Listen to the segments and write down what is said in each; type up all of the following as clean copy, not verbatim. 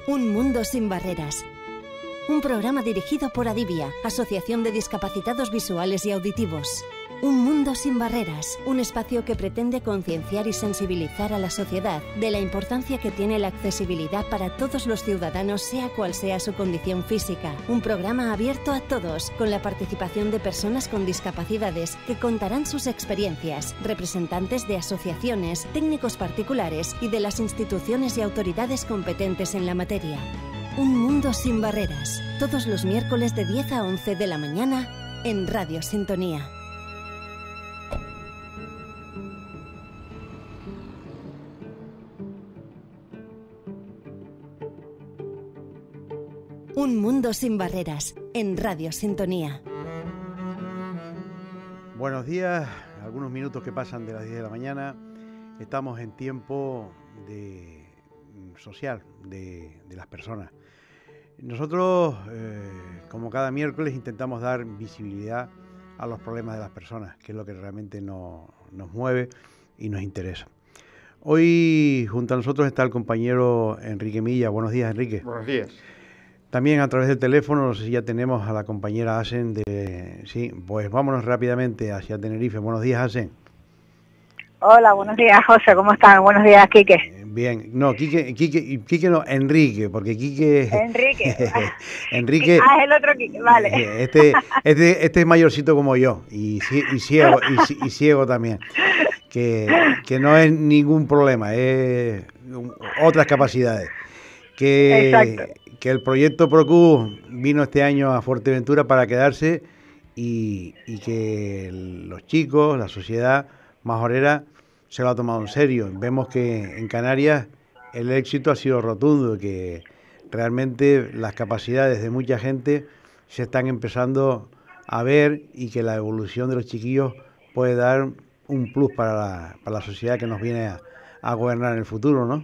Un mundo sin barreras. Un programa dirigido por Adivia, Asociación de Discapacitados Visuales y Auditivos. Un mundo sin barreras, un espacio que pretende concienciar y sensibilizar a la sociedad de la importancia que tiene la accesibilidad para todos los ciudadanos, sea cual sea su condición física. Un programa abierto a todos, con la participación de personas con discapacidades que contarán sus experiencias, representantes de asociaciones, técnicos particulares y de las instituciones y autoridades competentes en la materia. Un mundo sin barreras, todos los miércoles de 10 a 11 de la mañana en Radio Sintonía. Un mundo sin barreras, en Radio Sintonía. Buenos días, algunos minutos que pasan de las 10 de la mañana. Estamos en tiempo social de las personas. Nosotros, como cada miércoles, intentamos dar visibilidad a los problemas de las personas, que es lo que realmente nos mueve y nos interesa. Hoy, junto a nosotros, está el compañero Enrique Milla. Buenos días, Enrique. Buenos días. También a través del teléfono, no sé si ya tenemos a la compañera Asen Sí, pues vámonos rápidamente hacia Tenerife. Buenos días, Asen. Hola, buenos días, José, ¿cómo están? Buenos días, Quique. Bien, no, Quique no, Enrique, porque Quique... Enrique. Enrique... Ah, es el otro Quique, vale. Este es mayorcito como yo, y ciego también, que no es ningún problema, es otras capacidades. Exacto. Que el proyecto ProQ vino este año a Fuerteventura para quedarse y que los chicos, la sociedad majorera se lo ha tomado en serio. Vemos que en Canarias el éxito ha sido rotundo, que realmente las capacidades de mucha gente se están empezando a ver y que la evolución de los chiquillos puede dar un plus para la sociedad que nos viene a gobernar en el futuro, ¿no?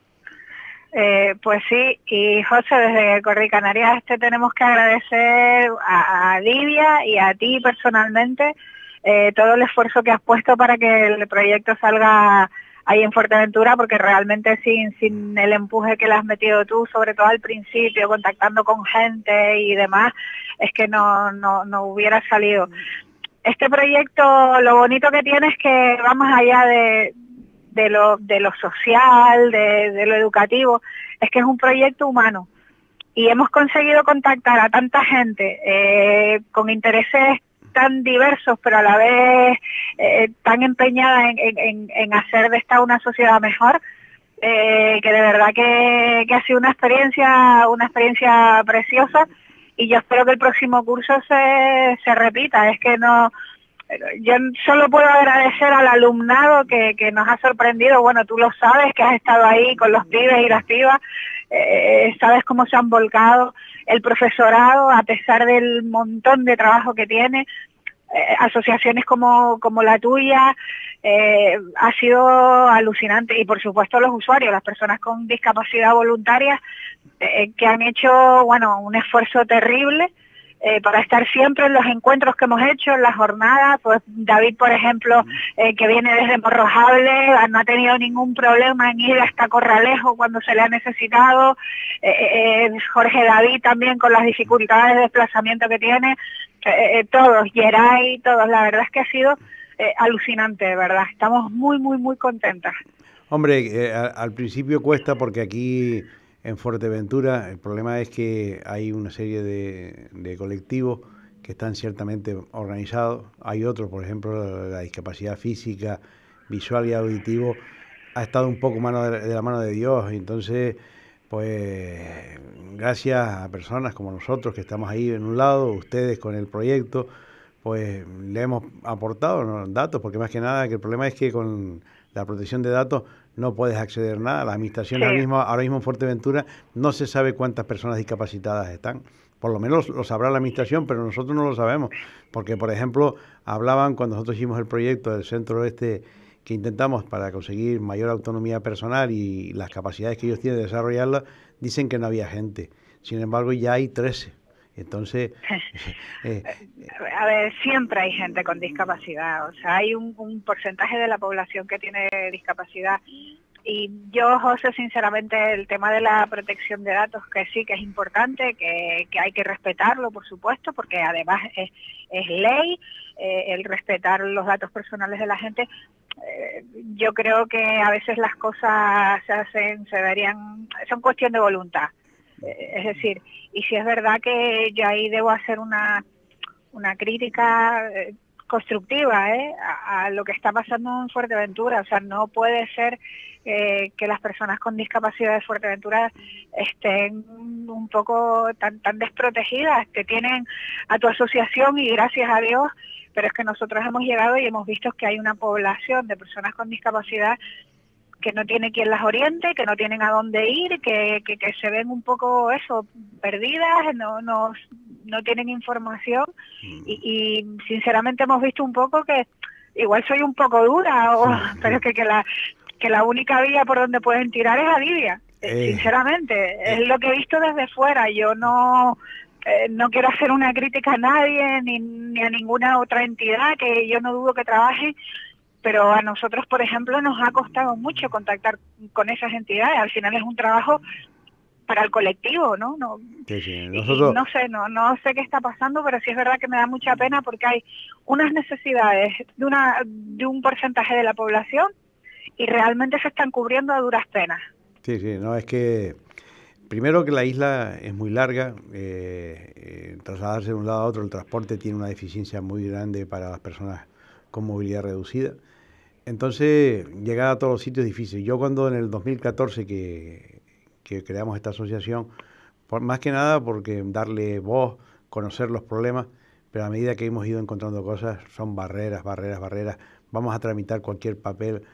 Pues sí, y José, desde Corri Canarias tenemos que agradecer a Adivia y a ti personalmente todo el esfuerzo que has puesto para que el proyecto salga ahí en Fuerteventura, porque realmente sin el empuje que le has metido tú, sobre todo al principio, contactando con gente y demás, es que no hubiera salido. Este proyecto, lo bonito que tiene es que va más allá de lo social, de lo educativo, es que es un proyecto humano y hemos conseguido contactar a tanta gente con intereses tan diversos, pero a la vez tan empeñada en hacer de esta una sociedad mejor, que de verdad que ha sido una experiencia preciosa, y yo espero que el próximo curso se repita. Es que yo solo puedo agradecer al alumnado que nos ha sorprendido. Bueno, tú lo sabes, que has estado ahí con los pibes y las pibas, sabes cómo se han volcado. El profesorado, a pesar del montón de trabajo que tiene, asociaciones como la tuya, ha sido alucinante. Y por supuesto los usuarios, las personas con discapacidad voluntaria, que han hecho, bueno, un esfuerzo terrible para estar siempre en los encuentros que hemos hecho, en las jornadas. Pues David, por ejemplo, que viene desde Morrojable, no ha tenido ningún problema en ir hasta Corralejo cuando se le ha necesitado. Jorge David también, con las dificultades de desplazamiento que tiene. Todos, Geray, todos. La verdad es que ha sido alucinante, de verdad. Estamos muy, muy, muy contentas. Hombre, al principio cuesta, porque aquí en Fuerteventura el problema es que hay una serie de colectivos que están ciertamente organizados. Hay otros, por ejemplo, la discapacidad física, visual y auditivo ha estado un poco de la mano de Dios. Entonces, pues gracias a personas como nosotros, que estamos ahí en un lado, ustedes con el proyecto, pues le hemos aportado, ¿no?, datos, porque más que nada que el problema es que con la protección de datos no puedes acceder a nada. La administración Sí. ahora mismo en Fuerteventura no se sabe cuántas personas discapacitadas están. Por lo menos lo sabrá la administración, pero nosotros no lo sabemos. Porque, por ejemplo, hablaban cuando nosotros hicimos el proyecto del centro que intentamos para conseguir mayor autonomía personal y las capacidades que ellos tienen de desarrollarlas, dicen que no había gente. Sin embargo, ya hay 13. Entonces... A ver, siempre hay gente con discapacidad. O sea, hay un porcentaje de la población que tiene discapacidad, Y yo, José, sinceramente, el tema de la protección de datos, que sí que es importante, que hay que respetarlo, por supuesto, porque además es ley, el respetar los datos personales de la gente. Yo creo que a veces las cosas son cuestión de voluntad. Es decir, y si es verdad que yo ahí debo hacer una crítica constructiva a lo que está pasando en Fuerteventura. O sea, no puede ser que las personas con discapacidad de Fuerteventura estén un poco tan desprotegidas. Te tienen a tu asociación y gracias a Dios, pero es que nosotros hemos llegado y hemos visto que hay una población de personas con discapacidad que no tiene quien las oriente, que no tienen a dónde ir, que se ven un poco perdidas, no tienen información y sinceramente hemos visto un poco que igual soy un poco dura, pero que la única vía por donde pueden tirar es a Libia, sinceramente, es lo que he visto desde fuera. Yo no quiero hacer una crítica a nadie ni a ninguna otra entidad, que yo no dudo que trabajen, pero a nosotros, por ejemplo, nos ha costado mucho contactar con esas entidades. Al final es un trabajo para el colectivo, ¿no? Sí. Nosotros... No sé qué está pasando, pero sí es verdad que me da mucha pena porque hay unas necesidades de un porcentaje de la población y realmente se están cubriendo a duras penas. Sí, no, es que primero que la isla es muy larga, trasladarse de un lado a otro, el transporte tiene una deficiencia muy grande para las personas con movilidad reducida. Entonces, llegar a todos los sitios es difícil. Yo cuando en el 2014 que creamos esta asociación, más que nada porque darle voz, conocer los problemas, pero a medida que hemos ido encontrando cosas, son barreras. Vamos a tramitar cualquier papel,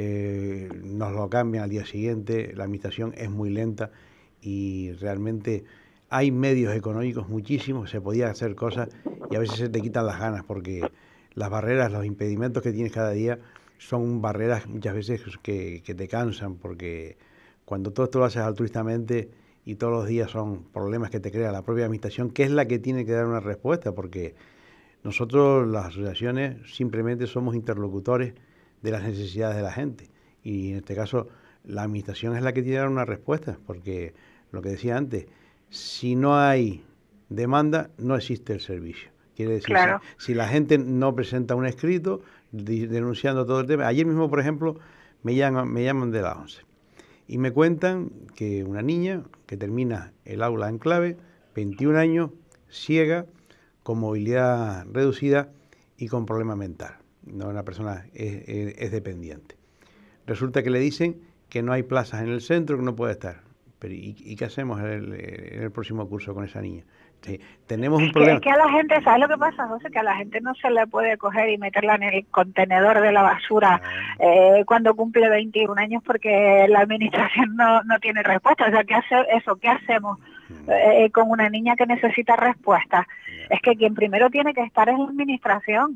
nos lo cambian al día siguiente, la administración es muy lenta y realmente hay medios económicos muchísimos, se podía hacer cosas y a veces se te quitan las ganas porque las barreras, los impedimentos que tienes cada día son barreras muchas veces que te cansan, porque cuando todo esto lo haces altruistamente y todos los días son problemas que te crea la propia administración, que es la que tiene que dar una respuesta, porque nosotros, las asociaciones, simplemente somos interlocutores de las necesidades de la gente y en este caso la administración es la que tiene que dar una respuesta, porque lo que decía antes, si no hay demanda, no existe el servicio. Quiere decir, claro, si la gente no presenta un escrito denunciando todo el tema. Ayer mismo, por ejemplo, me llaman de la ONCE y me cuentan que una niña que termina el aula en clave, 21 años, ciega, con movilidad reducida y con problema mental. No, una persona es dependiente. Resulta que le dicen que no hay plazas en el centro, que no puede estar. Pero ¿y qué hacemos en el próximo curso con esa niña? Sí, tenemos un problema. Es que a la gente, ¿sabes lo que pasa, José? Que a la gente no se le puede coger y meterla en el contenedor de la basura cuando cumple 21 años porque la administración no tiene respuesta. O sea, ¿qué hacemos con una niña que necesita respuesta? Es que quien primero tiene que estar es la administración.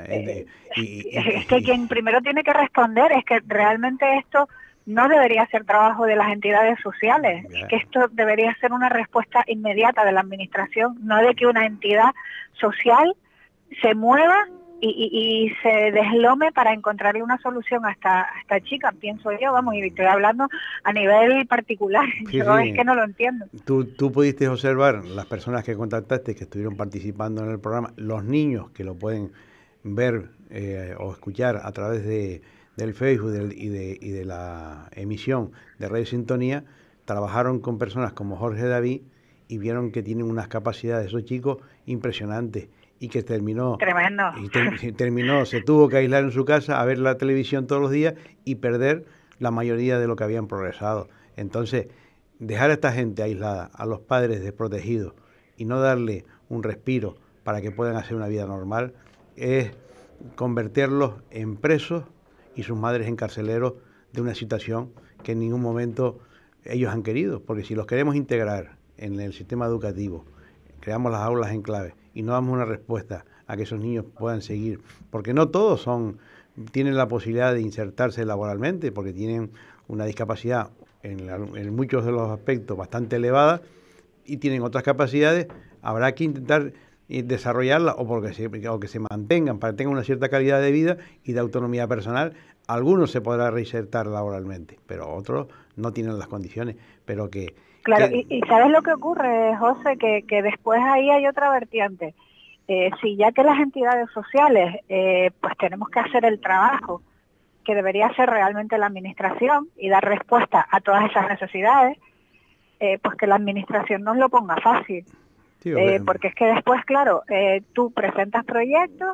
Es que quien primero tiene que responder, es que realmente esto no debería ser trabajo de las entidades sociales, es que esto debería ser una respuesta inmediata de la administración, no de que una entidad social se mueva y se deslome para encontrarle una solución a esta chica, pienso yo, vamos, y estoy hablando a nivel particular, yo es que no lo entiendo. Tú pudiste observar las personas que contactaste, que estuvieron participando en el programa, los niños que lo pueden ver o escuchar a través del Facebook y de la emisión de Radio Sintonía, trabajaron con personas como Jorge David y vieron que tienen unas capacidades esos chicos impresionantes y que terminó... Tremendo. Terminó, se tuvo que aislar en su casa a ver la televisión todos los días y perder la mayoría de lo que habían progresado. Entonces, dejar a esta gente aislada, a los padres desprotegidos y no darle un respiro para que puedan hacer una vida normal, es convertirlos en presos y sus madres encarceleros de una situación que en ningún momento ellos han querido, porque si los queremos integrar en el sistema educativo, creamos las aulas en clave y no damos una respuesta a que esos niños puedan seguir, porque no todos tienen la posibilidad de insertarse laboralmente, porque tienen una discapacidad en muchos de los aspectos bastante elevada y tienen otras capacidades, habrá que intentar y desarrollarla o que se mantengan para que tengan una cierta calidad de vida y de autonomía personal. Algunos se podrá reinsertar laboralmente, pero otros no tienen las condiciones, pero que... Claro, y ¿sabes lo que ocurre, José? Que después ahí hay otra vertiente. Si ya que las entidades sociales pues tenemos que hacer el trabajo que debería hacer realmente la administración y dar respuesta a todas esas necesidades, pues que la administración nos lo ponga fácil. Sí, porque es que después, claro, tú presentas proyectos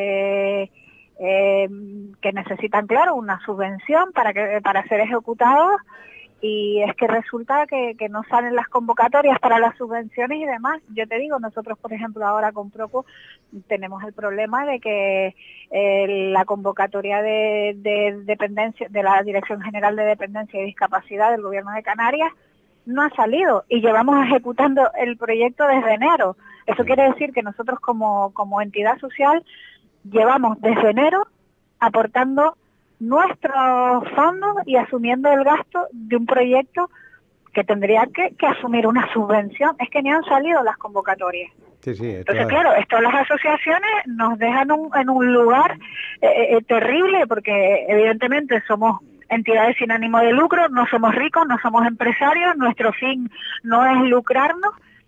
que necesitan, claro, una subvención para ser ejecutados, y es que resulta que no salen las convocatorias para las subvenciones y demás. Yo te digo, nosotros, por ejemplo, ahora con Procu tenemos el problema de que la convocatoria de dependencia de la Dirección General de Dependencia y Discapacidad del Gobierno de Canarias no ha salido y llevamos ejecutando el proyecto desde enero. Eso quiere decir que nosotros como entidad social llevamos desde enero aportando nuestros fondos y asumiendo el gasto de un proyecto que tendría que asumir una subvención. Es que ni han salido las convocatorias. Sí, entonces, claro, esto las asociaciones nos dejan en un lugar terrible, porque evidentemente somos entidades sin ánimo de lucro, no somos ricos, no somos empresarios, nuestro fin no es lucrarnos,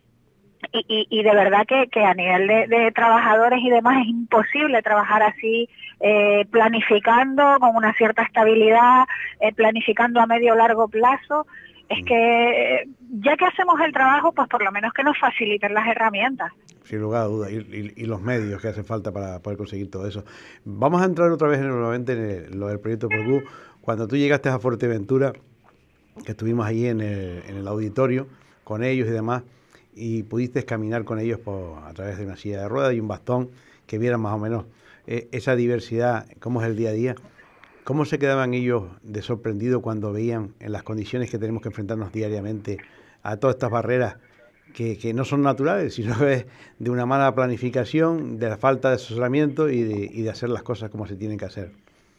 y de verdad que a nivel de trabajadores y demás es imposible trabajar así, planificando con una cierta estabilidad, planificando a medio o largo plazo. Es que ya que hacemos el trabajo, pues por lo menos que nos faciliten las herramientas. Sin lugar a dudas, y los medios que hacen falta para poder conseguir todo eso. Vamos a entrar otra vez nuevamente en lo del proyecto Procu. Cuando tú llegaste a Fuerteventura, que estuvimos allí en el auditorio con ellos y demás, y pudiste caminar con ellos a través de una silla de ruedas y un bastón, que vieran más o menos esa diversidad, cómo es el día a día. ¿Cómo se quedaban ellos de sorprendidos cuando veían en las condiciones que tenemos que enfrentarnos diariamente a todas estas barreras que no son naturales, sino es de una mala planificación, de la falta de asesoramiento y de hacer las cosas como se tienen que hacer?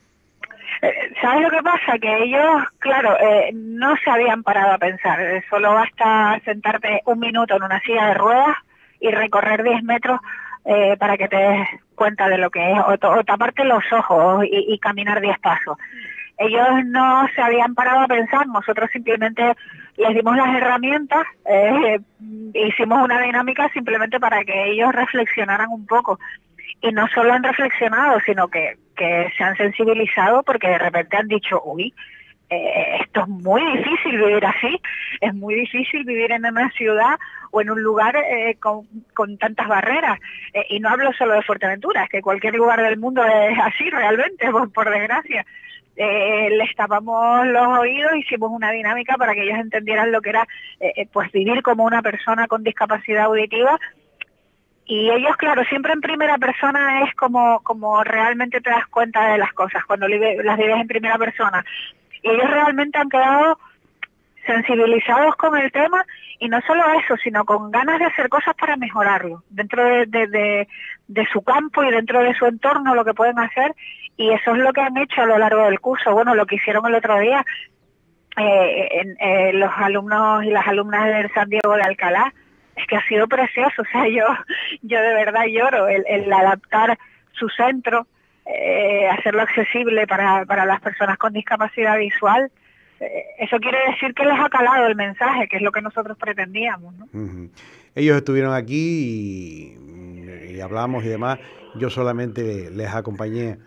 ¿Sabes lo que pasa? Que ellos, claro, no se habían parado a pensar. Solo basta sentarte un minuto en una silla de ruedas y recorrer 10 metros para que te des cuenta de lo que es, o taparte los ojos y caminar 10 pasos. Ellos no se habían parado a pensar, nosotros simplemente les dimos las herramientas, hicimos una dinámica simplemente para que ellos reflexionaran un poco. Y no solo han reflexionado, sino que se han sensibilizado, porque de repente han dicho, uy, esto es muy difícil vivir así, es muy difícil vivir en una ciudad o en un lugar con tantas barreras. Y no hablo solo de Fuerteventura, es que cualquier lugar del mundo es así realmente, por desgracia. Les tapamos los oídos, hicimos una dinámica para que ellos entendieran lo que era pues vivir como una persona con discapacidad auditiva. Y ellos, claro, siempre en primera persona es como realmente te das cuenta de las cosas, cuando las vives en primera persona. Y ellos realmente han quedado sensibilizados con el tema, y no solo eso, sino con ganas de hacer cosas para mejorarlo, dentro de su campo y dentro de su entorno, lo que pueden hacer, y eso es lo que han hecho a lo largo del curso. Bueno, lo que hicieron el otro día, los alumnos y las alumnas del San Diego de Alcalá, es que ha sido precioso. O sea, yo de verdad lloro el adaptar su centro, hacerlo accesible para las personas con discapacidad visual. Eso quiere decir que les ha calado el mensaje, que es lo que nosotros pretendíamos, ¿no? Uh-huh. Ellos estuvieron aquí y hablamos y demás. Yo solamente les acompañé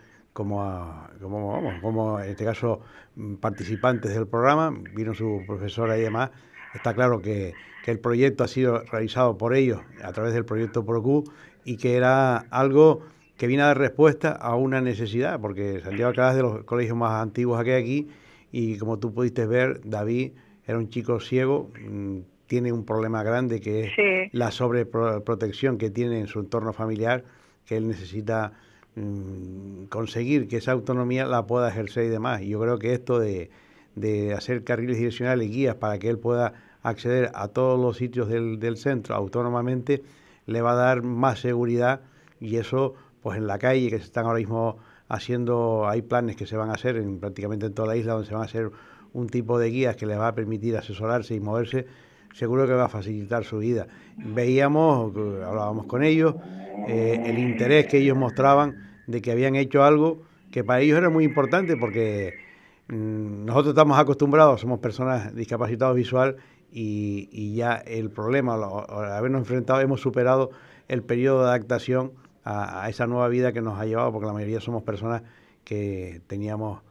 como en este caso participantes del programa. Vino su profesora y demás. Está claro que el proyecto ha sido realizado por ellos a través del proyecto Procu, y que era algo que viene a dar respuesta a una necesidad, porque Santiago Alcalá es de los colegios más antiguos que hay aquí, y como tú pudiste ver, David era un chico ciego, tiene un problema grande que es la sobreprotección que tiene en su entorno familiar, que él necesita conseguir que esa autonomía la pueda ejercer y demás. Y yo creo que esto de hacer carriles direccionales y guías para que él pueda acceder a todos los sitios del centro autónomamente, le va a dar más seguridad, y eso pues en la calle, que se están ahora mismo haciendo, hay planes que se van a hacer prácticamente en toda la isla, donde se van a hacer un tipo de guías que le va a permitir asesorarse y moverse. seguro que va a facilitar su vida. Veíamos, hablábamos con ellos, el interés que ellos mostraban de que habían hecho algo que para ellos era muy importante, porque nosotros estamos acostumbrados, somos personas discapacitadas visual, y ya el problema, al habernos enfrentado, hemos superado el periodo de adaptación a esa nueva vida que nos ha llevado, porque la mayoría somos personas que teníamos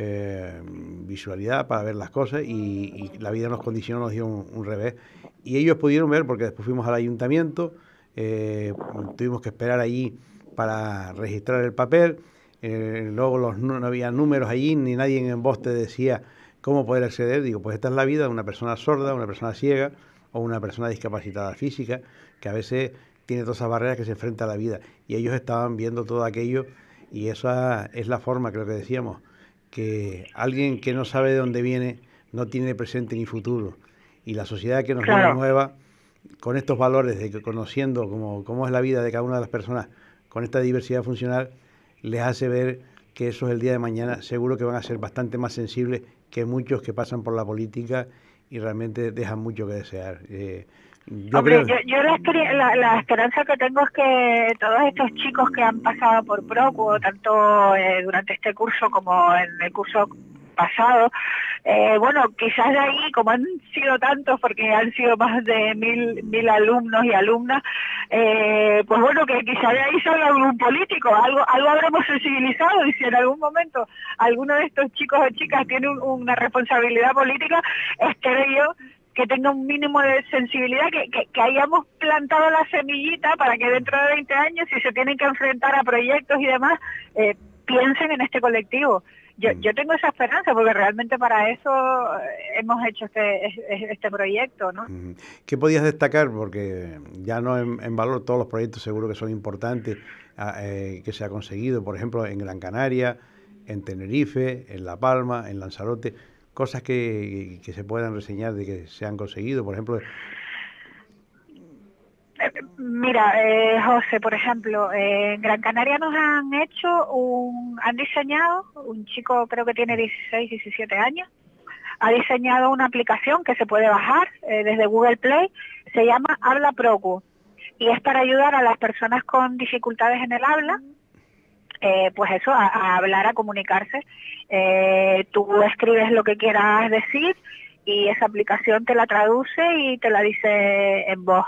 visualidad para ver las cosas, y la vida nos condicionó, nos dio un revés, y ellos pudieron ver, porque después fuimos al ayuntamiento, tuvimos que esperar allí para registrar el papel, luego no había números allí, ni nadie en voz te decía cómo poder acceder. Digo, pues esta es la vida de una persona sorda, una persona ciega o una persona discapacitada física, que a veces tiene todas esas barreras que se enfrenta a la vida, y ellos estaban viendo todo aquello, y esa es la forma, creo que decíamos, que alguien que no sabe de dónde viene no tiene presente ni futuro, y la sociedad que nos viene nueva, con estos valores de que conociendo cómo es la vida de cada una de las personas con esta diversidad funcional, les hace ver que eso es el día de mañana, seguro que van a ser bastante más sensibles que muchos que pasan por la política y realmente dejan mucho que desear. Yo la esperanza que tengo es que todos estos chicos que han pasado por Procuo, tanto durante este curso como en el curso pasado, bueno, quizás de ahí, como han sido tantos, porque han sido más de 1000 alumnos y alumnas, pues bueno, que quizás de ahí salga algún político, algo habremos sensibilizado, y si en algún momento alguno de estos chicos o chicas tiene una responsabilidad política, espero yo que tenga un mínimo de sensibilidad, que hayamos plantado la semillita para que dentro de 20 años, si se tienen que enfrentar a proyectos y demás, piensen en este colectivo. Yo tengo esa esperanza, porque realmente para eso hemos hecho este proyecto, ¿no? ¿Qué podías destacar? Porque ya no en valor, todos los proyectos seguro que son importantes, que se ha conseguido, por ejemplo, en Gran Canaria, en Tenerife, en La Palma, en Lanzarote, cosas que se puedan reseñar de que se han conseguido, por ejemplo. Mira, José, por ejemplo, en Gran Canaria nos han diseñado, un chico creo que tiene 16, 17 años, ha diseñado una aplicación que se puede bajar desde Google Play, se llama Habla Procuo, y es para ayudar a las personas con dificultades en el habla, pues eso, a hablar, a comunicarse. Tú escribes lo que quieras decir y esa aplicación te la traduce y te la dice en voz.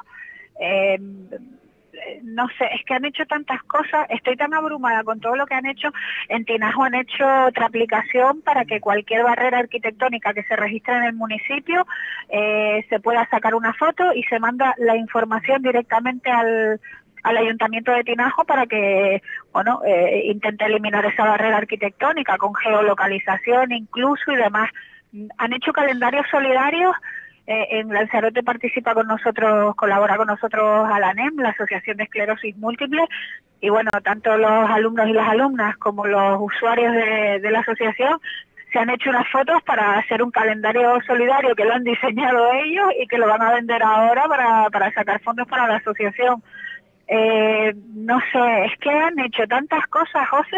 No sé, es que han hecho tantas cosas, estoy tan abrumada con todo lo que han hecho. En Tinajo han hecho otra aplicación para que cualquier barrera arquitectónica que se registre en el municipio se pueda sacar una foto y se manda la información directamente al Ayuntamiento de Tinajo para que, bueno, intente eliminar esa barrera arquitectónica con geolocalización incluso y demás. Han hecho calendarios solidarios. En Lanzarote participa con nosotros, colabora con nosotros a la ANEM, la Asociación de Esclerosis Múltiple, y bueno, tanto los alumnos y las alumnas como los usuarios de la asociación se han hecho unas fotos para hacer un calendario solidario que lo han diseñado ellos y que lo van a vender ahora para sacar fondos para la asociación. No sé, es que han hecho tantas cosas, José,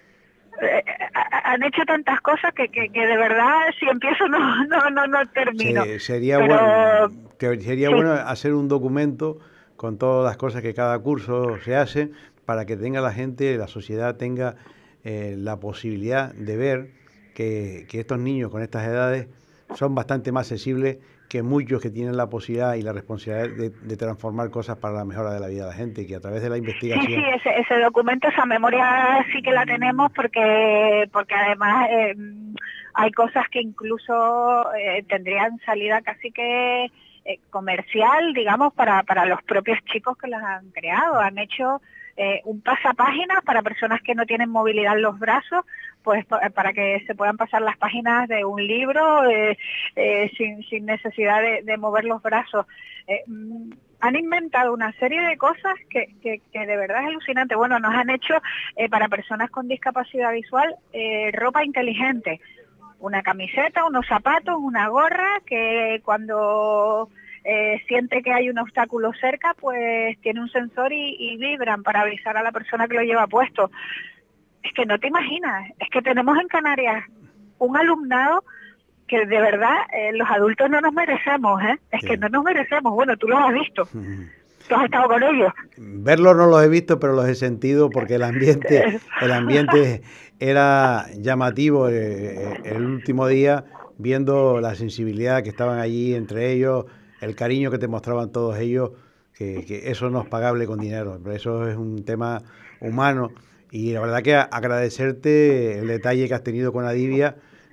han hecho tantas cosas que de verdad si empiezo no termino. Sería bueno hacer un documento con todas las cosas que cada curso se hace, para que tenga la gente, la sociedad tenga la posibilidad de ver que estos niños con estas edades son bastante más sensibles que muchos que tienen la posibilidad y la responsabilidad de transformar cosas para la mejora de la vida de la gente, que a través de la investigación... Sí, ese documento, esa memoria sí que la tenemos, porque además hay cosas que incluso tendrían salida casi que comercial, digamos, para los propios chicos que las han creado. Han hecho un pasapáginas para personas que no tienen movilidad en los brazos, pues para que se puedan pasar las páginas de un libro sin necesidad de mover los brazos. Han inventado una serie de cosas que de verdad es alucinante. Bueno, nos han hecho para personas con discapacidad visual ropa inteligente, una camiseta, unos zapatos, una gorra, que cuando siente que hay un obstáculo cerca, pues tiene un sensor y vibran para avisar a la persona que lo lleva puesto. Es que no te imaginas, es que tenemos en Canarias un alumnado que de verdad los adultos no nos merecemos, es que no nos merecemos. Bueno, tú los has visto, tú has estado con ellos. Verlos no los he visto, pero los he sentido porque el ambiente era llamativo el último día, viendo la sensibilidad que estaban allí entre ellos, el cariño que te mostraban todos ellos, que eso no es pagable con dinero, pero eso es un tema humano. Y la verdad que agradecerte el detalle que has tenido con Adivia,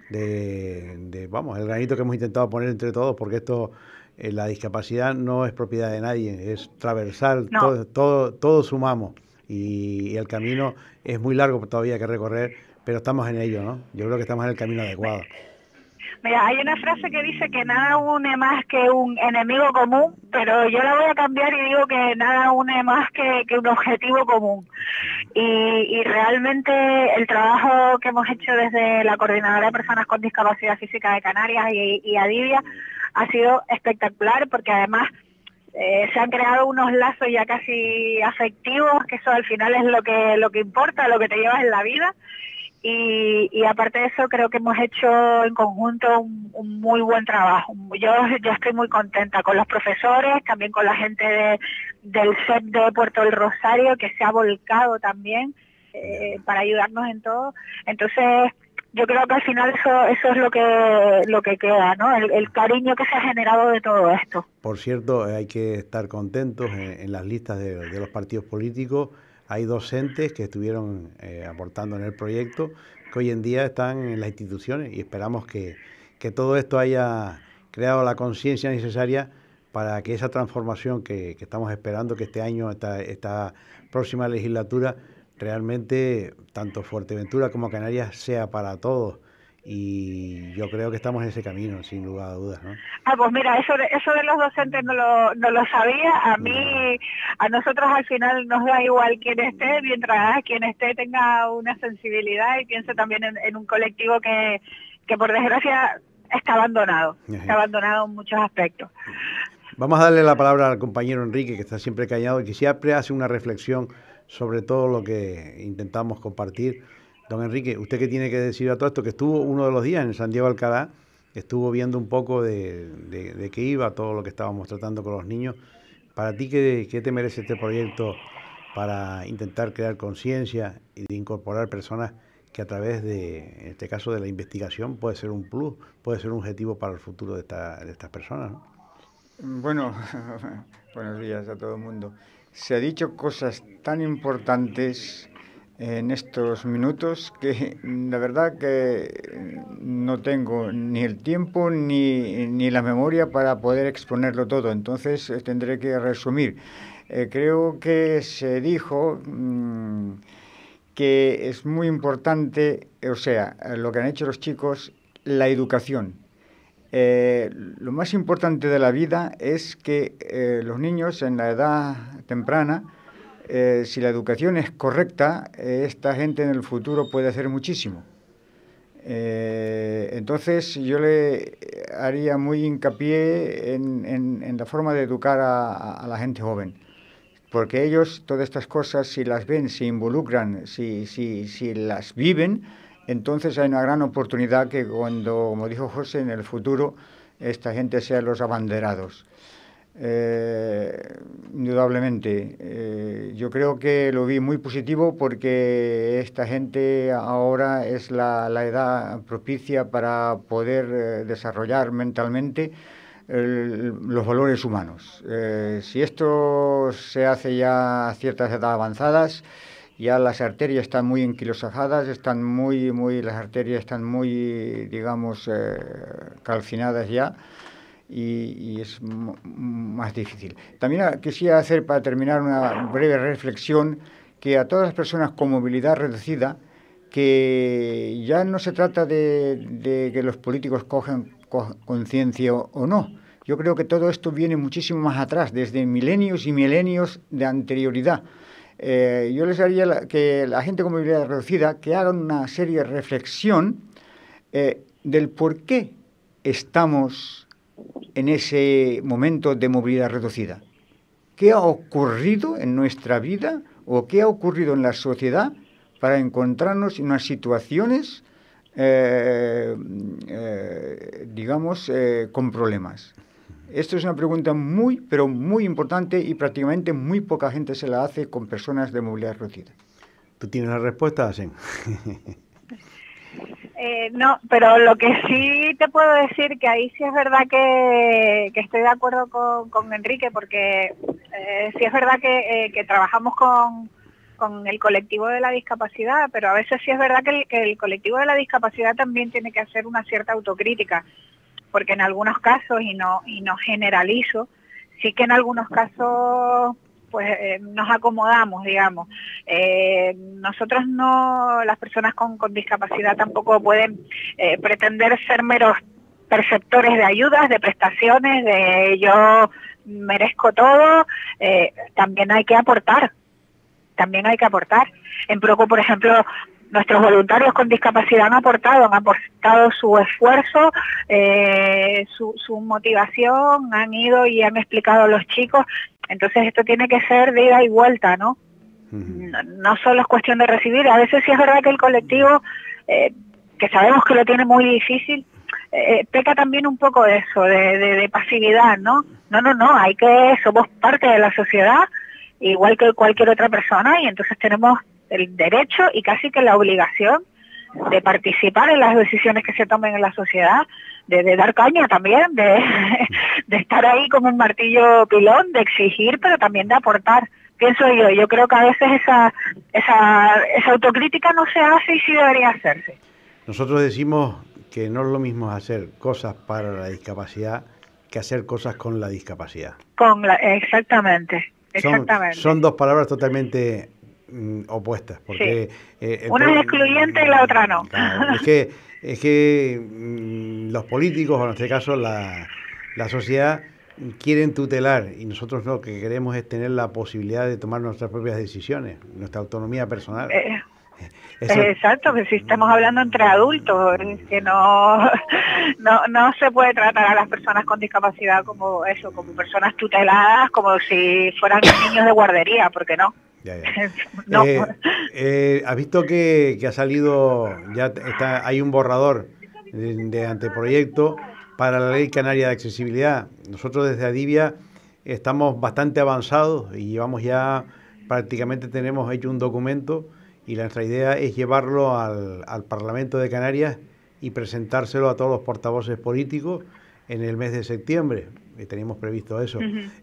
vamos, el granito que hemos intentado poner entre todos, porque esto, la discapacidad no es propiedad de nadie, es transversal, No. todos sumamos, y el camino es muy largo todavía que recorrer, pero estamos en ello, ¿no? Yo creo que estamos en el camino adecuado. Mira, hay una frase que dice que nada une más que un enemigo común, pero yo la voy a cambiar y digo que nada une más que un objetivo común. Y realmente el trabajo que hemos hecho desde la Coordinadora de Personas con Discapacidad Física de Canarias y Adivia ha sido espectacular, porque además se han creado unos lazos ya casi afectivos, que eso al final es lo que importa, lo que te llevas en la vida. Y aparte de eso, creo que hemos hecho en conjunto un muy buen trabajo. Yo estoy muy contenta con los profesores, también con la gente del SEP de Puerto del Rosario, que se ha volcado también para ayudarnos en todo. Entonces, yo creo que al final eso es lo que queda, ¿no? El cariño que se ha generado de todo esto. Por cierto, hay que estar contentos en las listas de los partidos políticos. Hay docentes que estuvieron aportando en el proyecto, que hoy en día están en las instituciones, y esperamos que todo esto haya creado la conciencia necesaria para que esa transformación que estamos esperando, que este año, esta próxima legislatura, realmente tanto Fuerteventura como Canarias sea para todos. Y yo creo que estamos en ese camino, sin lugar a dudas, ¿no? Pues mira, eso de los docentes no lo sabía. A nosotros al final nos da igual quién esté, mientras quien esté tenga una sensibilidad y piense también en un colectivo que por desgracia está abandonado en muchos aspectos. Vamos a darle la palabra al compañero Enrique, que está siempre callado y que siempre hace una reflexión sobre todo lo que intentamos compartir. Don Enrique, ¿usted qué tiene que decir a todo esto? Que estuvo uno de los días en Santiago de Alcalá, estuvo viendo un poco de qué iba todo lo que estábamos tratando con los niños. Para ti, ¿qué te merece este proyecto para intentar crear conciencia y de incorporar personas que a través en este caso de la investigación, puede ser un plus, puede ser un objetivo para el futuro de estas personas, ¿no? Bueno, buenos días a todo el mundo. Se ha dicho cosas tan importantes en estos minutos que la verdad que no tengo ni el tiempo ni la memoria para poder exponerlo todo, entonces tendré que resumir. Creo que se dijo que es muy importante, o sea, lo que han hecho los chicos, la educación. Lo más importante de la vida es que los niños en la edad temprana, si la educación es correcta, esta gente en el futuro puede hacer muchísimo. Entonces yo le haría muy hincapié en la forma de educar a la gente joven, porque ellos todas estas cosas, si las ven, se involucran, si las viven, entonces hay una gran oportunidad que cuando, como dijo José, en el futuro esta gente sea los abanderados. Indudablemente, yo creo que lo vi muy positivo porque esta gente ahora es la edad propicia para poder desarrollar mentalmente los valores humanos. Si esto se hace ya a ciertas edades avanzadas, ya las arterias están muy enquilosadas, las arterias están muy, digamos, calcinadas ya. Y es más difícil. También quisiera hacer, para terminar, una breve reflexión, que a todas las personas con movilidad reducida, que ya no se trata de que los políticos cogen conciencia o no. Yo creo que todo esto viene muchísimo más atrás, desde milenios y milenios de anterioridad. Yo les haría que la gente con movilidad reducida que hagan una seria reflexión del por qué estamos en ese momento de movilidad reducida. ¿Qué ha ocurrido en nuestra vida o qué ha ocurrido en la sociedad para encontrarnos en unas situaciones digamos, con problemas? Esto es una pregunta muy, pero muy importante y prácticamente muy poca gente se la hace con personas de movilidad reducida. ¿Tú tienes la respuesta, Asen? No, pero lo que sí te puedo decir que ahí sí es verdad que estoy de acuerdo con Enrique, porque sí es verdad que trabajamos con el colectivo de la discapacidad, pero a veces sí es verdad que el colectivo de la discapacidad también tiene que hacer una cierta autocrítica, porque en algunos casos, y no generalizo, sí que en algunos casos pues nos acomodamos, digamos. Nosotros no, las personas con discapacidad tampoco pueden pretender ser meros perceptores de ayudas, de prestaciones, de yo merezco todo. También hay que aportar. En Proco, por ejemplo, nuestros voluntarios con discapacidad han aportado su esfuerzo, su motivación, han ido y han explicado a los chicos. Entonces esto tiene que ser de ida y vuelta, ¿no? No solo es cuestión de recibir. A veces sí es verdad que el colectivo, que sabemos que lo tiene muy difícil, peca también un poco de eso, de pasividad, ¿no? No, somos parte de la sociedad, igual que cualquier otra persona, y entonces tenemos el derecho y casi que la obligación de participar en las decisiones que se tomen en la sociedad, de dar caña también, de estar ahí como un martillo pilón, de exigir, pero también de aportar. Pienso yo creo que a veces esa autocrítica no se hace y sí debería hacerse. Nosotros decimos que no es lo mismo hacer cosas para la discapacidad que hacer cosas con la discapacidad. Exactamente. Son dos palabras totalmente opuestas, porque una es excluyente y la otra no. Claro, es que los políticos, o en este caso la sociedad, quieren tutelar, y nosotros lo que queremos es tener la posibilidad de tomar nuestras propias decisiones, nuestra autonomía personal. Exacto, que si estamos hablando entre adultos, es que no se puede tratar a las personas con discapacidad como personas tuteladas, como si fueran niños de guardería, porque no. Ya. No. ¿Has visto que ha salido, hay un borrador de anteproyecto para la Ley Canaria de Accesibilidad? Nosotros desde Adivia estamos bastante avanzados y llevamos ya, prácticamente tenemos hecho un documento, y nuestra idea es llevarlo al Parlamento de Canarias y presentárselo a todos los portavoces políticos en el mes de septiembre. Teníamos previsto eso.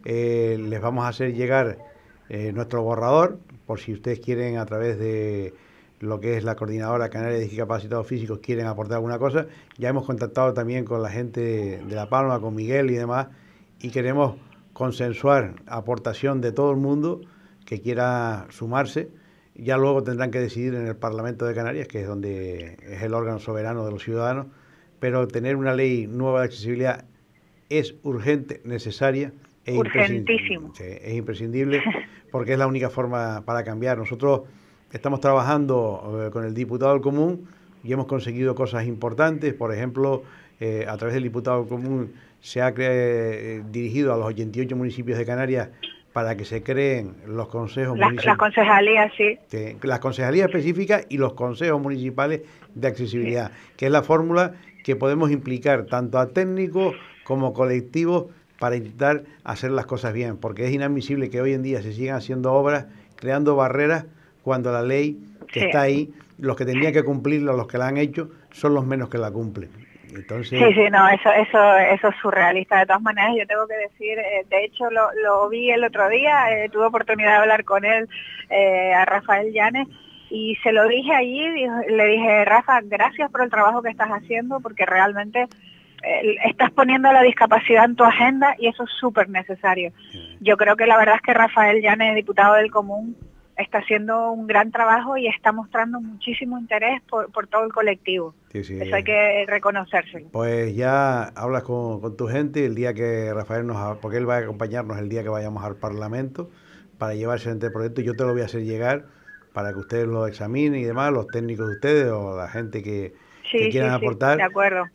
Les vamos a hacer llegar nuestro borrador, por si ustedes quieren, a través de lo que es la Coordinadora Canaria de Discapacitados Físicos, quieren aportar alguna cosa. Ya hemos contactado también con la gente de La Palma, con Miguel y demás, y queremos consensuar aportación de todo el mundo que quiera sumarse. Ya luego tendrán que decidir en el Parlamento de Canarias, que es donde es el órgano soberano de los ciudadanos, pero tener una ley nueva de accesibilidad es urgente, necesaria e urgentísimo. Es imprescindible, porque es la única forma para cambiar. Nosotros estamos trabajando con el diputado del Común y hemos conseguido cosas importantes. Por ejemplo, a través del diputado del Común se ha dirigido a los 88 municipios de Canarias para que se creen los consejos municipales. Las concejalías, sí. Las concejalías específicas y los consejos municipales de accesibilidad, que es la fórmula que podemos implicar tanto a técnicos como colectivos para intentar hacer las cosas bien, porque es inadmisible que hoy en día se sigan haciendo obras, creando barreras, cuando la ley que está ahí, los que tenían que cumplirla, los que la han hecho, son los menos que la cumplen. Entonces... Sí, no, eso es surrealista. De todas maneras, yo tengo que decir, de hecho lo vi el otro día, tuve oportunidad de hablar con él, a Rafael Llanes, y se lo dije allí, le dije, Rafa, gracias por el trabajo que estás haciendo, porque realmente estás poniendo la discapacidad en tu agenda y eso es súper necesario. Yo creo que la verdad es que Rafael Llanes, diputado del Común, está haciendo un gran trabajo y está mostrando muchísimo interés por todo el colectivo. Sí, eso hay que reconocérselo. Pues ya hablas con tu gente el día que Rafael porque él va a acompañarnos el día que vayamos al Parlamento para llevarse el proyecto. Yo te lo voy a hacer llegar para que ustedes lo examinen y demás, los técnicos de ustedes o la gente que quieran aportar. De acuerdo.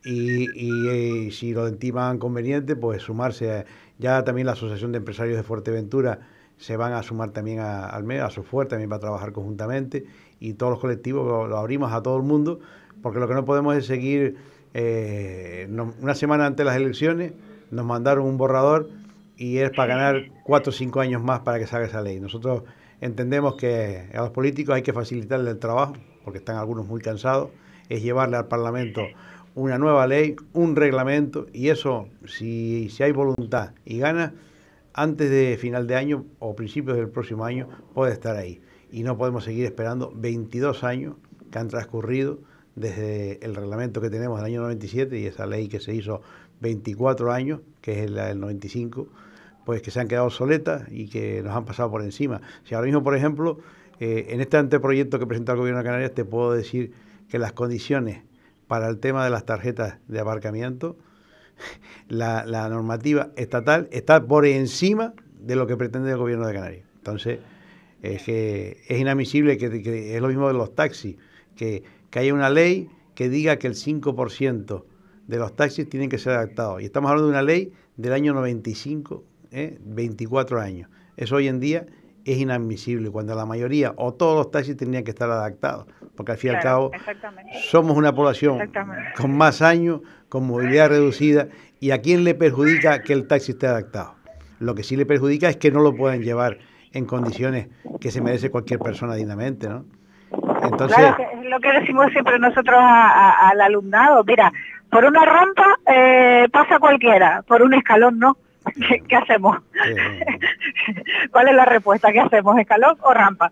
Y si lo estiman conveniente, pues sumarse. Ya también la Asociación de Empresarios de Fuerteventura se van a sumar también al MES, a SOFUER también va a trabajar conjuntamente, y todos los colectivos lo abrimos a todo el mundo porque lo que no podemos es seguir, una semana antes de las elecciones nos mandaron un borrador y es para ganar 4 o 5 años más para que salga esa ley. Nosotros entendemos que a los políticos hay que facilitarle el trabajo, porque están algunos muy cansados, es llevarle al Parlamento una nueva ley, un reglamento, y eso, si hay voluntad y ganas, antes de final de año o principios del próximo año puede estar ahí. Y no podemos seguir esperando 22 años que han transcurrido desde el reglamento que tenemos del año 97 y esa ley que se hizo 24 años, que es la del 95, pues que se han quedado obsoletas y que nos han pasado por encima. Si ahora mismo, por ejemplo, en este anteproyecto que presenta el Gobierno de Canarias, te puedo decir que las condiciones para el tema de las tarjetas de aparcamiento, la normativa estatal está por encima de lo que pretende el Gobierno de Canarias. Entonces, es que es inadmisible que es lo mismo de los taxis, que haya una ley que diga que el 5% de los taxis tienen que ser adaptados. Y estamos hablando de una ley del año 95, 24 años. Eso hoy en día es inadmisible, cuando la mayoría o todos los taxis tendrían que estar adaptados, porque al fin y al cabo somos una población con más años, con movilidad reducida, y ¿a quién le perjudica que el taxi esté adaptado? Lo que sí le perjudica es que no lo puedan llevar en condiciones que se merece cualquier persona dignamente, ¿no? Entonces, claro, que es lo que decimos siempre nosotros al alumnado. Mira, por una rampa pasa cualquiera, por un escalón no. ¿Qué hacemos? ¿Cuál es la respuesta? ¿Qué hacemos? ¿Escalón o rampa?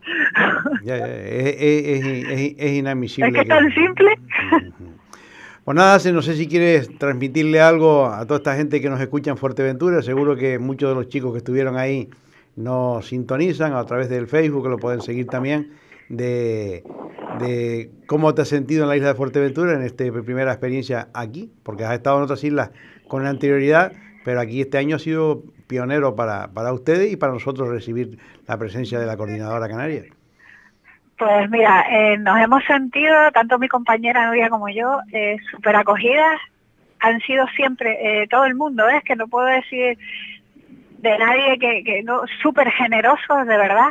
Es inadmisible. ¿Es que es tan simple? Pues nada, no sé si quieres transmitirle algo a toda esta gente que nos escucha en Fuerteventura. Seguro que muchos de los chicos que estuvieron ahí nos sintonizan a través del Facebook, que lo pueden seguir también, de cómo te has sentido en la isla de Fuerteventura en esta primera experiencia aquí, porque has estado en otras islas con anterioridad, pero aquí este año ha sido pionero para ustedes y para nosotros recibir la presencia de la Coordinadora Canaria. Pues mira, nos hemos sentido, tanto mi compañera Nuria como yo, súper acogidas. Han sido siempre, todo el mundo, es que no puedo decir de nadie que no, súper generosos, de verdad.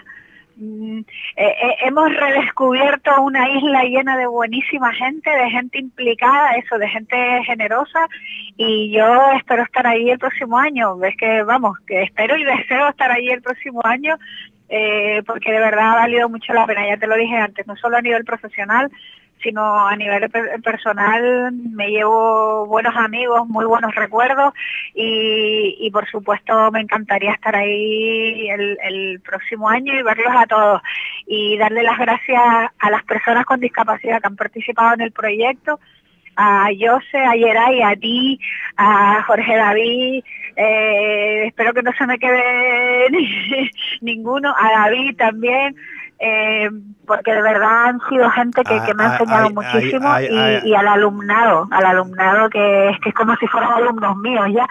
Hemos redescubierto una isla llena de buenísima gente, de gente implicada, eso, de gente generosa, y yo espero estar ahí el próximo año. Es que, vamos, que espero y deseo estar ahí el próximo año, porque de verdad ha valido mucho la pena. Ya te lo dije antes, no solo a nivel profesional, sino a nivel personal. Me llevo buenos amigos, muy buenos recuerdos, y por supuesto me encantaría estar ahí el próximo año y verlos a todos, y darle las gracias a las personas con discapacidad que han participado en el proyecto, a Jose, a Yeray, a ti, a Jorge David, espero que no se me quede ninguno, a David también, porque de verdad han sido gente que me ha enseñado muchísimo, y al alumnado que es como si fueran alumnos míos ya.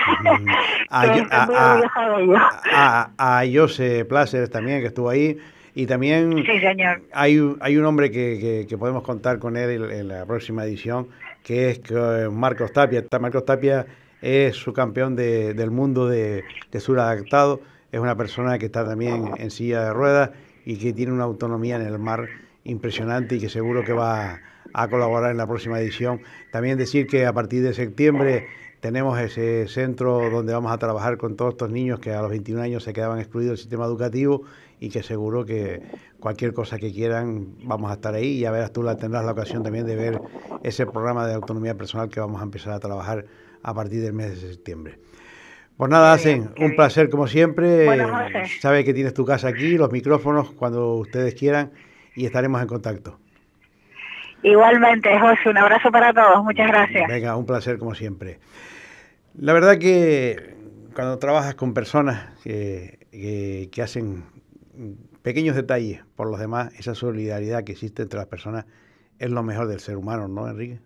A Jose Placer también, que estuvo ahí. Y también sí, señor. Hay un hombre que podemos contar con él en la próxima edición, que es Marcos Tapia. Marcos Tapia es subcampeón del mundo de suradaptado. Es una persona que está también en silla de ruedas y que tiene una autonomía en el mar impresionante, y que seguro que va a colaborar en la próxima edición. También decir que a partir de septiembre tenemos ese centro donde vamos a trabajar con todos estos niños que a los 21 años se quedaban excluidos del sistema educativo, y que seguro que cualquier cosa que quieran vamos a estar ahí, y ya verás tú, tendrás la ocasión también de ver ese programa de autonomía personal que vamos a empezar a trabajar a partir del mes de septiembre. Pues nada, Hacen, un placer como siempre. Bueno, José, sabes que tienes tu casa aquí, los micrófonos cuando ustedes quieran, y estaremos en contacto. Igualmente, José, un abrazo para todos, muchas gracias. Venga, un placer como siempre. La verdad que cuando trabajas con personas que hacen pequeños detalles por los demás, esa solidaridad que existe entre las personas es lo mejor del ser humano, ¿no, Enrique?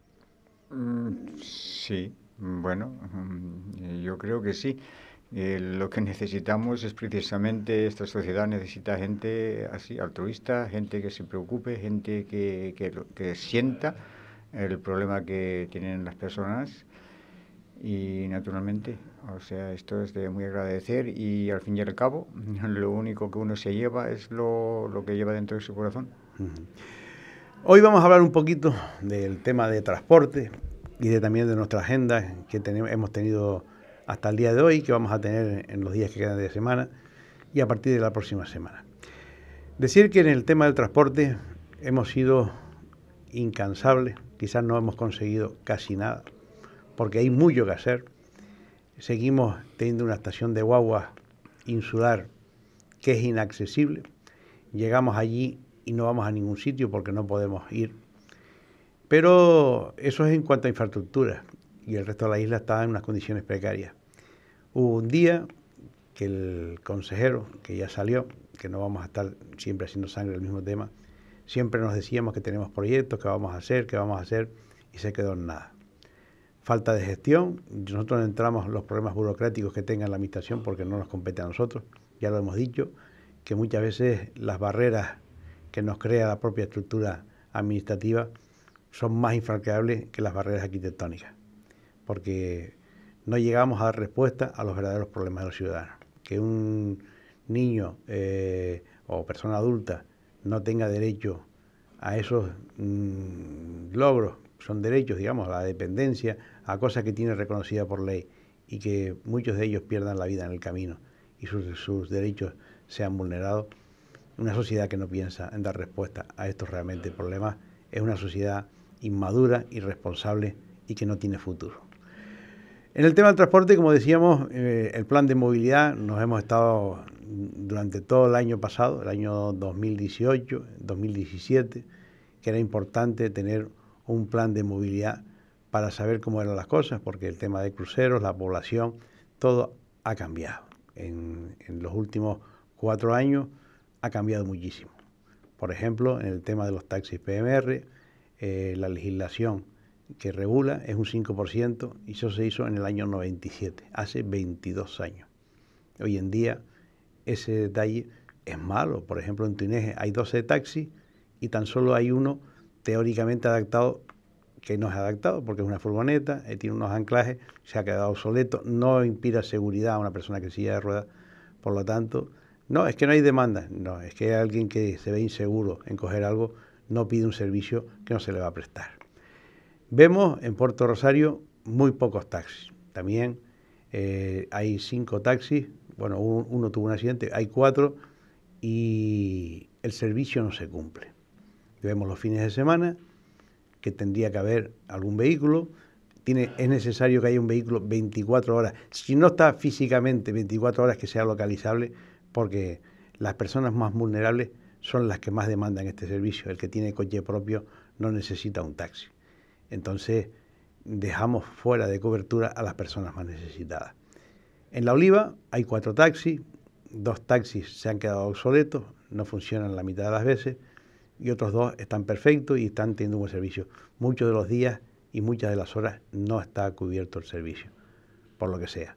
Sí, bueno, yo creo que sí. Lo que necesitamos es precisamente, esta sociedad necesita gente así, altruista, gente que se preocupe, gente que sienta el problema que tienen las personas. Y naturalmente, o sea, esto es de muy agradecer, y al fin y al cabo lo único que uno se lleva es lo que lleva dentro de su corazón. Hoy vamos a hablar un poquito del tema de transporte y también de nuestra agenda que hemos tenido hasta el día de hoy, que vamos a tener en los días que quedan de semana y a partir de la próxima semana. Decir que en el tema del transporte hemos sido incansables, quizás no hemos conseguido casi nada, porque hay mucho que hacer. Seguimos teniendo una estación de guagua insular que es inaccesible. Llegamos allí y no vamos a ningún sitio porque no podemos ir. Pero eso es en cuanto a infraestructura, y el resto de la isla está en unas condiciones precarias. Hubo un día que el consejero, que ya salió, que no vamos a estar siempre haciendo sangre del mismo tema, siempre nos decíamos que tenemos proyectos, que vamos a hacer, y se quedó en nada. Falta de gestión, nosotros no entramos en los problemas burocráticos que tenga la administración porque no nos compete a nosotros, ya lo hemos dicho, que muchas veces las barreras que nos crea la propia estructura administrativa son más infranqueables que las barreras arquitectónicas, porque no llegamos a dar respuesta a los verdaderos problemas de los ciudadanos. Que un niño o persona adulta no tenga derecho a esos logros, son derechos, digamos, a la dependencia, a cosas que tiene reconocida por ley, y que muchos de ellos pierdan la vida en el camino y sus derechos sean vulnerados. Una sociedad que no piensa en dar respuesta a estos realmente problemas es una sociedad inmadura, irresponsable y que no tiene futuro. En el tema del transporte, como decíamos, el plan de movilidad nos hemos estado durante todo el año pasado, el año 2018, 2017, que era importante tener un plan de movilidad para saber cómo eran las cosas, porque el tema de cruceros, la población, todo ha cambiado. En los últimos 4 años ha cambiado muchísimo. Por ejemplo, en el tema de los taxis PMR, la legislación que regula es un 5% y eso se hizo en el año 97, hace 22 años. Hoy en día ese detalle es malo. Por ejemplo, en Tuineje hay 12 taxis y tan solo hay uno teóricamente adaptado que no es adaptado porque es una furgoneta, tiene unos anclajes, se ha quedado obsoleto, no inspira seguridad a una persona que silla de ruedas. Por lo tanto, no, es que no hay demanda, no, es que alguien que se ve inseguro en coger algo no pide un servicio que no se le va a prestar. Vemos en Puerto Rosario muy pocos taxis. También hay 5 taxis, bueno, uno tuvo un accidente, hay 4 y el servicio no se cumple. Vemos los fines de semana que tendría que haber algún vehículo, es necesario que haya un vehículo 24 horas, si no está físicamente 24 horas que sea localizable, porque las personas más vulnerables son las que más demandan este servicio. El que tiene coche propio no necesita un taxi. Entonces dejamos fuera de cobertura a las personas más necesitadas. En La Oliva hay 4 taxis, 2 taxis se han quedado obsoletos, no funcionan la mitad de las veces, y otros 2 están perfectos y están teniendo un buen servicio. Muchos de los días y muchas de las horas no está cubierto el servicio, por lo que sea.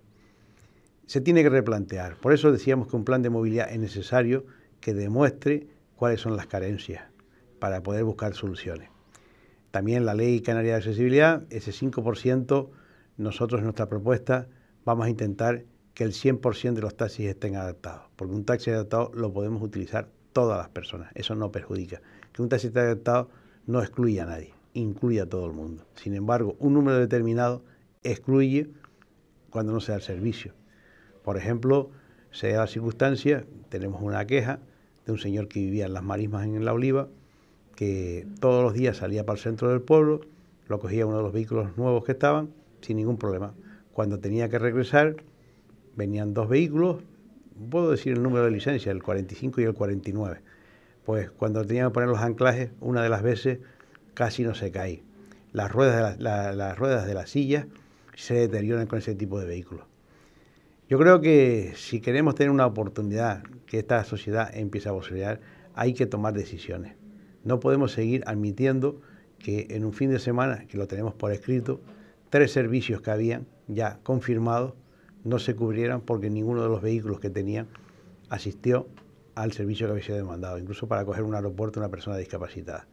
Se tiene que replantear. Por eso decíamos que un plan de movilidad es necesario que demuestre cuáles son las carencias para poder buscar soluciones. También la Ley Canaria de Accesibilidad, ese 5%, nosotros en nuestra propuesta vamos a intentar que el 100% de los taxis estén adaptados, porque un taxi adaptado lo podemos utilizar todas las personas, eso no perjudica. Que un taxi esté adaptado no excluye a nadie, incluye a todo el mundo. Sin embargo, un número determinado excluye cuando no se da el servicio. Por ejemplo, se da la circunstancia, tenemos una queja de un señor que vivía en Las Marismas en La Oliva, que todos los días salía para el centro del pueblo, lo cogía uno de los vehículos nuevos que estaban, sin ningún problema. Cuando tenía que regresar, venían 2 vehículos, puedo decir el número de licencia, el 45 y el 49. Pues cuando tenía que poner los anclajes, una de las veces casi no se cae. Las ruedas de las sillas se deterioran con ese tipo de vehículos. Yo creo que si queremos tener una oportunidad que esta sociedad empiece a evolucionar, hay que tomar decisiones. No podemos seguir admitiendo que en un fin de semana, que lo tenemos por escrito, 3 servicios que habían ya confirmados no se cubrieran porque ninguno de los vehículos que tenían asistió al servicio que había sido demandado, incluso para coger un aeropuerto a una persona discapacitada.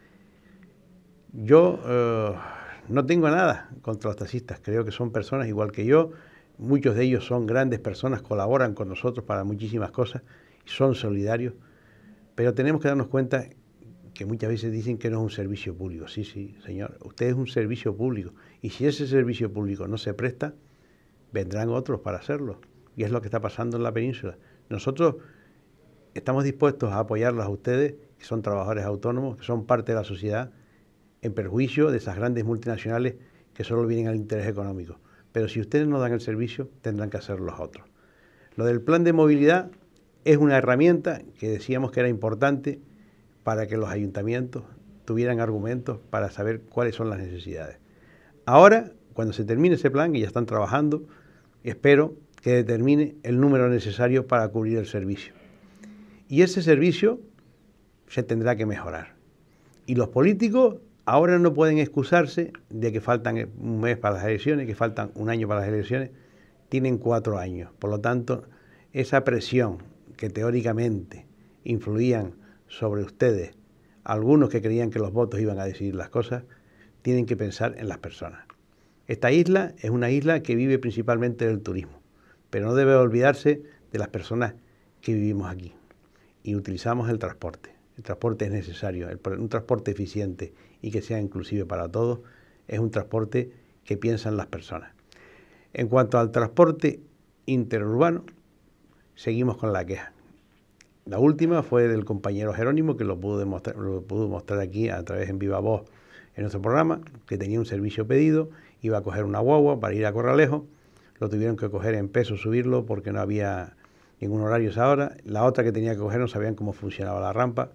Yo no tengo nada contra los taxistas, creo que son personas igual que yo, muchos de ellos son grandes personas, colaboran con nosotros para muchísimas cosas, son solidarios, pero tenemos que darnos cuenta que muchas veces dicen que no es un servicio público. Sí, sí, señor, usted es un servicio público. Y si ese servicio público no se presta, vendrán otros para hacerlo. Y es lo que está pasando en la península. Nosotros estamos dispuestos a apoyarlos a ustedes, que son trabajadores autónomos, que son parte de la sociedad, en perjuicio de esas grandes multinacionales que solo vienen al interés económico. Pero si ustedes no dan el servicio, tendrán que hacerlo los otros. Lo del plan de movilidad es una herramienta que decíamos que era importante para que los ayuntamientos tuvieran argumentos para saber cuáles son las necesidades. Ahora, cuando se termine ese plan, que ya están trabajando, espero que determine el número necesario para cubrir el servicio. Y ese servicio se tendrá que mejorar. Y los políticos ahora no pueden excusarse de que faltan un mes para las elecciones, que faltan un año para las elecciones. Tienen 4 años. Por lo tanto, esa presión que teóricamente influían sobre ustedes, algunos que creían que los votos iban a decidir las cosas, tienen que pensar en las personas. Esta isla es una isla que vive principalmente del turismo, pero no debe olvidarse de las personas que vivimos aquí y utilizamos el transporte. El transporte es necesario, un transporte eficiente y que sea inclusive para todos, es un transporte que piensa en las personas. En cuanto al transporte interurbano, seguimos con la queja. La última fue del compañero Jerónimo, que lo pudo mostrar aquí a través en viva voz en nuestro programa, que tenía un servicio pedido, iba a coger una guagua para ir a Corralejo, lo tuvieron que coger en Peso, subirlo, porque no había ningún horario a esa hora. La otra que tenía que coger no sabían cómo funcionaba la rampa.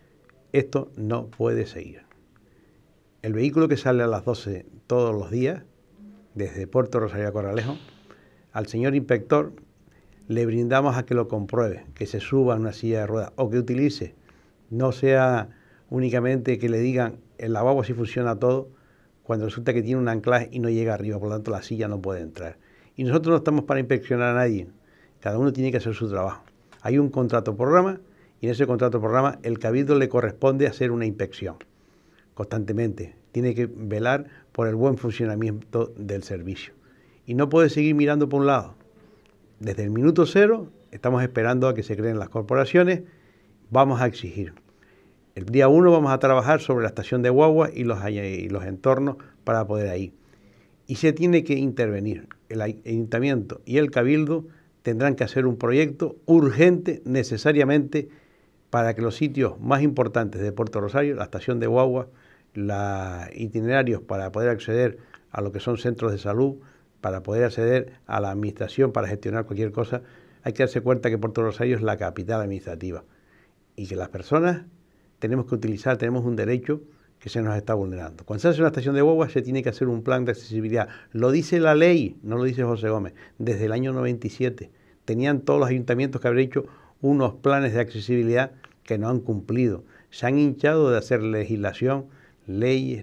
Esto no puede seguir. El vehículo que sale a las 12 todos los días, desde Puerto Rosario a Corralejo, al señor inspector le brindamos a que lo compruebe, que se suba en una silla de ruedas o que utilice, no sea únicamente que le digan en la guagua sí funciona todo, cuando resulta que tiene un anclaje y no llega arriba, por lo tanto la silla no puede entrar. Y nosotros no estamos para inspeccionar a nadie, cada uno tiene que hacer su trabajo. Hay un contrato programa y en ese contrato programa el Cabildo le corresponde hacer una inspección constantemente, tiene que velar por el buen funcionamiento del servicio y no puede seguir mirando por un lado. Desde el minuto cero estamos esperando a que se creen las corporaciones, vamos a exigir. El día 1 vamos a trabajar sobre la estación de guagua y los entornos para poder ir. Y se tiene que intervenir. El ayuntamiento y el Cabildo tendrán que hacer un proyecto urgente, necesariamente, para que los sitios más importantes de Puerto Rosario, la estación de guagua, los itinerarios para poder acceder a lo que son centros de salud, para poder acceder a la administración, para gestionar cualquier cosa, hay que darse cuenta que Puerto Rosario es la capital administrativa y que las personas tenemos un derecho que se nos está vulnerando. Cuando se hace una estación de guagua se tiene que hacer un plan de accesibilidad. Lo dice la ley, no lo dice José Gómez. Desde el año 97 tenían todos los ayuntamientos que haber hecho unos planes de accesibilidad que no han cumplido. Se han hinchado de hacer legislación, leyes,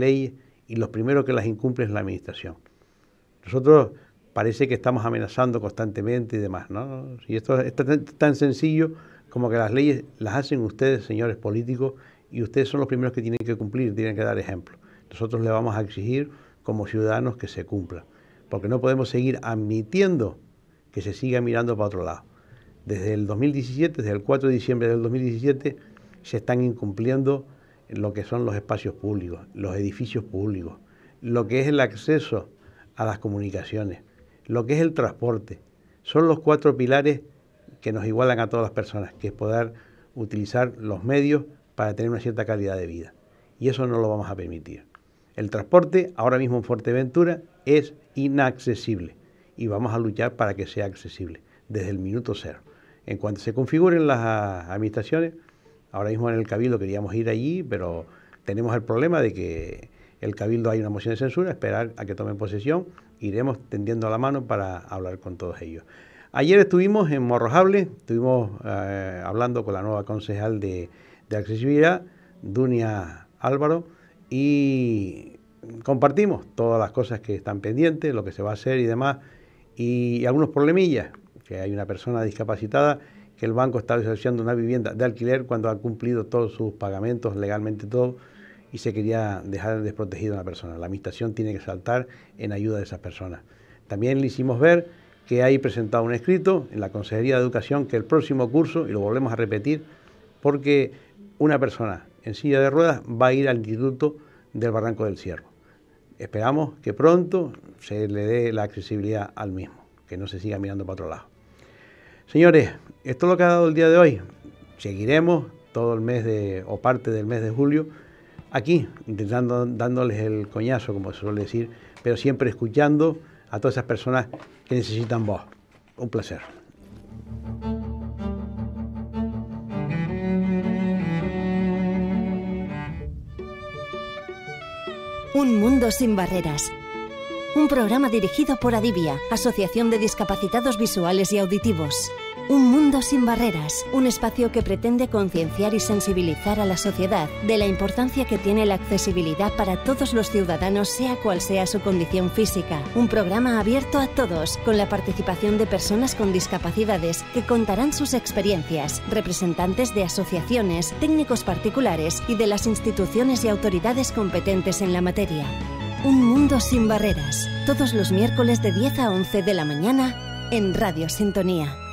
y los primeros que las incumplen es la administración. Nosotros parece que estamos amenazando constantemente y demás, ¿no? Y esto es tan sencillo como que las leyes las hacen ustedes, señores políticos, y ustedes son los primeros que tienen que cumplir, tienen que dar ejemplo. Nosotros le vamos a exigir como ciudadanos que se cumpla, porque no podemos seguir admitiendo que se siga mirando para otro lado. Desde el 2017, desde el 4 de diciembre del 2017, se están incumpliendo lo que son los espacios públicos, los edificios públicos, lo que es el acceso a las comunicaciones, lo que es el transporte. Son los 4 pilares que nos igualan a todas las personas, que es poder utilizar los medios para tener una cierta calidad de vida. Y eso no lo vamos a permitir. El transporte ahora mismo en Fuerteventura es inaccesible y vamos a luchar para que sea accesible desde el minuto cero. En cuanto se configuren las administraciones, ahora mismo en el Cabildo queríamos ir allí, pero tenemos el problema de que el Cabildo hay una moción de censura, esperar a que tomen posesión, iremos tendiendo la mano para hablar con todos ellos. Ayer estuvimos en Morrojable, estuvimos hablando con la nueva concejal de accesibilidad, Dunia Álvaro, y compartimos todas las cosas que están pendientes, lo que se va a hacer y demás, y algunos problemillas, que hay una persona discapacitada que el banco está asociando una vivienda de alquiler cuando ha cumplido todos sus pagamentos, legalmente todo, y se quería dejar desprotegida a una persona. La administración tiene que saltar en ayuda de esas personas. También le hicimos ver que hay presentado un escrito en la Consejería de Educación que el próximo curso, y lo volvemos a repetir, porque una persona en silla de ruedas va a ir al Instituto del Barranco del Ciervo. Esperamos que pronto se le dé la accesibilidad al mismo, que no se siga mirando para otro lado. Señores, esto es lo que ha dado el día de hoy. Seguiremos todo el mes o parte del mes de julio aquí, intentando dándoles el coñazo, como se suele decir, pero siempre escuchando a todas esas personas que necesitan voz. Un placer. Un mundo sin barreras. Un programa dirigido por Adivia, Asociación de Discapacitados Visuales y Auditivos. Un mundo sin barreras, un espacio que pretende concienciar y sensibilizar a la sociedad de la importancia que tiene la accesibilidad para todos los ciudadanos, sea cual sea su condición física. Un programa abierto a todos, con la participación de personas con discapacidades que contarán sus experiencias, representantes de asociaciones, técnicos particulares y de las instituciones y autoridades competentes en la materia. Un mundo sin barreras, todos los miércoles de 10 a 11 de la mañana en Radio Sintonía.